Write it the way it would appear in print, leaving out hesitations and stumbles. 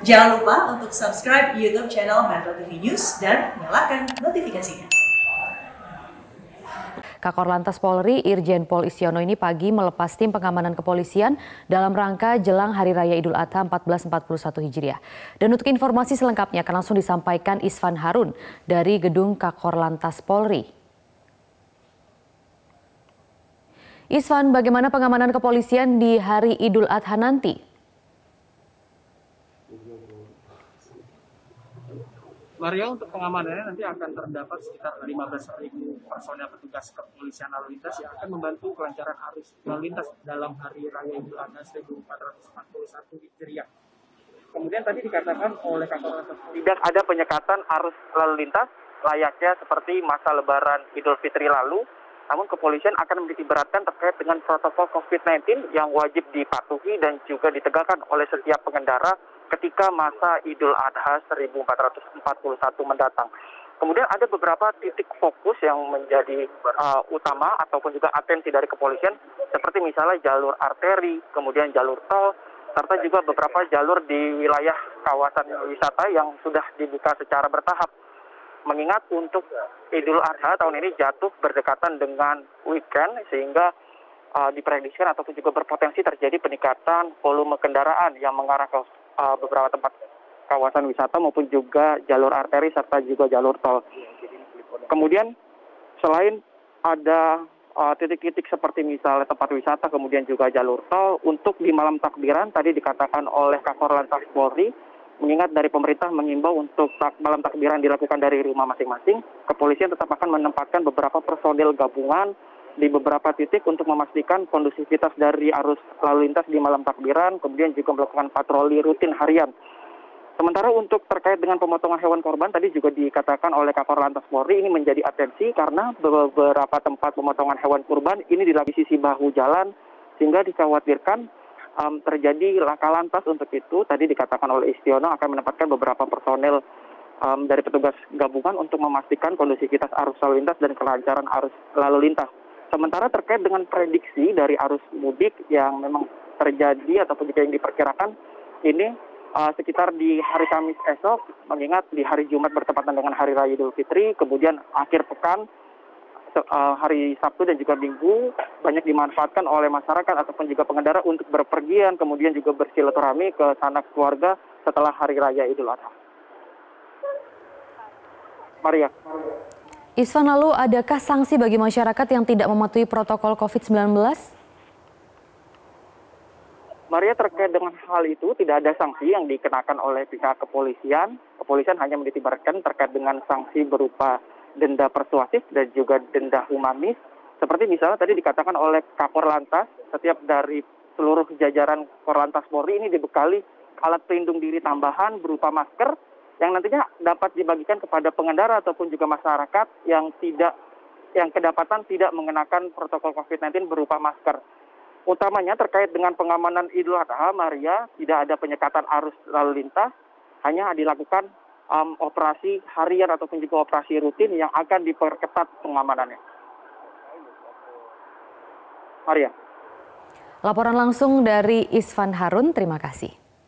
Jangan lupa untuk subscribe YouTube channel Metro TV News dan nyalakan notifikasinya. Kakor Lantas Polri Irjen Pol Istiono ini pagi melepas tim pengamanan kepolisian dalam rangka jelang Hari Raya Idul Adha 1441 Hijriah. Dan untuk informasi selengkapnya akan langsung disampaikan Isvan Harun dari Gedung Kakor Lantas Polri. Isvan, bagaimana pengamanan kepolisian di Hari Idul Adha nanti? Maria, untuk pengamanannya nanti akan terdapat sekitar 15.000 personel petugas kepolisian lalu lintas yang akan membantu kelancaran arus lalu lintas dalam Hari Raya Idul Adha 1441 Hijriah. Kemudian tadi dikatakan oleh Kakor Lantas tidak ada penyekatan arus lalu lintas layaknya seperti masa Lebaran Idul Fitri lalu. Namun kepolisian akan menitik beratkan terkait dengan protokol COVID-19 yang wajib dipatuhi dan juga ditegakkan oleh setiap pengendara ketika masa Idul Adha 1441 mendatang. Kemudian ada beberapa titik fokus yang menjadi utama ataupun juga atensi dari kepolisian, seperti misalnya jalur arteri, kemudian jalur tol, serta juga beberapa jalur di wilayah kawasan wisata yang sudah dibuka secara bertahap. Mengingat untuk Idul Adha tahun ini jatuh berdekatan dengan weekend, sehingga diprediksikan ataupun juga berpotensi terjadi peningkatan volume kendaraan yang mengarah ke beberapa tempat kawasan wisata maupun juga jalur arteri serta juga jalur tol. Kemudian selain ada titik-titik seperti misalnya tempat wisata, kemudian juga jalur tol, untuk di malam takbiran tadi dikatakan oleh Kakor Lantas Polri, mengingat dari pemerintah mengimbau untuk malam takbiran dilakukan dari rumah masing-masing, kepolisian tetap akan menempatkan beberapa personil gabungan di beberapa titik untuk memastikan kondusivitas dari arus lalu lintas di malam takbiran, kemudian juga melakukan patroli rutin harian. Sementara untuk terkait dengan pemotongan hewan korban, tadi juga dikatakan oleh Kakor Lantas Polri ini menjadi atensi karena beberapa tempat pemotongan hewan kurban ini di sisi bahu jalan, sehingga dikhawatirkan terjadi laka lantas. Untuk itu tadi dikatakan oleh Istiono akan menempatkan beberapa personel dari petugas gabungan untuk memastikan kondusivitas arus lalu lintas dan kelancaran arus lalu lintas. Sementara terkait dengan prediksi dari arus mudik yang memang terjadi ataupun juga yang diperkirakan ini sekitar di hari Kamis esok, mengingat di hari Jumat bertepatan dengan Hari Raya Idul Fitri, kemudian akhir pekan hari Sabtu dan juga Minggu banyak dimanfaatkan oleh masyarakat ataupun juga pengendara untuk berpergian, kemudian juga bersilaturahmi ke sanak keluarga setelah Hari Raya Idul Adha. Maria. Isvan, lalu adakah sanksi bagi masyarakat yang tidak mematuhi protokol COVID-19? Maria, terkait dengan hal itu tidak ada sanksi yang dikenakan oleh pihak kepolisian. Kepolisian hanya menitik beratkan terkait dengan sanksi berupa denda persuasif dan juga denda humanis. Seperti misalnya tadi dikatakan oleh Kakor Lantas, setiap dari seluruh jajaran Korlantas Polri ini dibekali alat pelindung diri tambahan berupa masker yang nantinya dapat dibagikan kepada pengendara ataupun juga masyarakat yang kedapatan tidak mengenakan protokol COVID-19 berupa masker. Utamanya terkait dengan pengamanan Idul Adha, Maria, tidak ada penyekatan arus lalu lintas, hanya dilakukan operasi harian ataupun juga operasi rutin yang akan diperketat pengamanannya. Maria. Laporan langsung dari Isvan Harun, terima kasih.